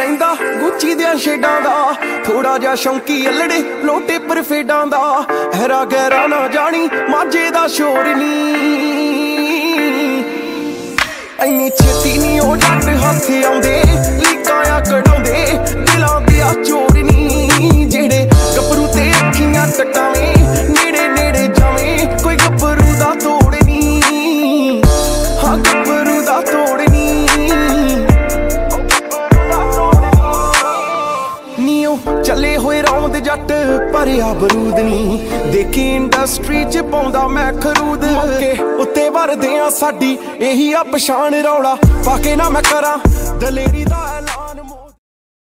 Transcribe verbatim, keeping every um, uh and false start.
लैंदा गुच्ची दियां शेडां दा, थोड़ा जा शौंकी अल्लड़े लोटे पर फेडां दा, हैरा गैरा ना जानी माझे दा शोर नी, इन्नी छेती नी ओ जट हथ आउंदे, लीकां आ कढाउंदे दिलां दियां चोर नी, जेड़े गभरू ते अखियां टकावे नेड़े नेड़े जावे, कोई गभरू दा तोड़ नी, हाँ गभरू दा तोड़ नी, चले हुए रौंद जट भरिया बरूद नी, देखी इंडस्ट्री च पाउंदा मैं खरूद, मौके उत्ते वरदे आ साडी यही आ पछाण, रौला पाके ना मैं करा दलेरी दा ऐलान।